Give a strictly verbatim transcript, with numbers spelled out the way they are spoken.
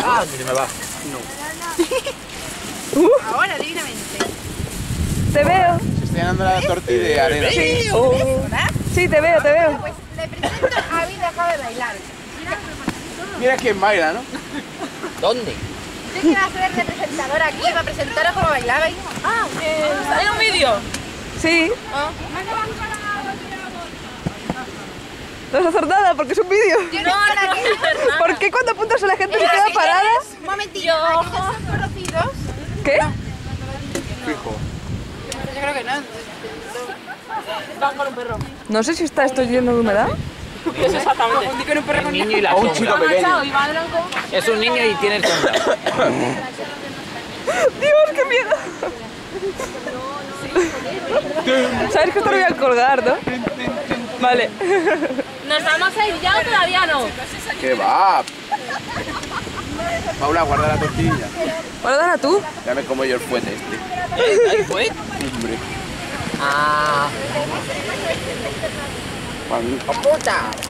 Ah, que se me va. Uh, Ahora, divinamente. te veo. Se está llenando la tortilla de arena. Sí. ¿Verdad? Sí, te veo, te veo. Pues le presento a Vida, acaba de bailar. Mira quién baila, ¿no? ¿Dónde? Yo quiero ser de presentadora aquí para presentaros cómo bailabais. Ah, eh, ¿hay un vídeo? Sí. Ah. No vas a hacer nada porque es un vídeo. Yo no, no, no, no. ¿Por qué cuando apuntas a la gente se Pero queda si parada? tienes- Un momentillo, aquí ya son conocidos. ¿Qué? Fijo. Yo creo que no. Van con un perro. No sé si está esto lleno de humedad. Eso exactamente. El niño y la A un sombra. chico Van pequeño. agachado y va blanco. Es un niño y tiene el sombra. Dios, qué miedo. Sabes que esto lo voy a colgar, ¿no? Vale. ¿Nos vamos a ir ya o todavía no? ¿Qué va? Paula, guarda la tortilla. Guárdala tú. Ya me como yo el fuete este. ¿Eh? ¿Ahí fue? Hombre. Ah. Juan, ¡Puta!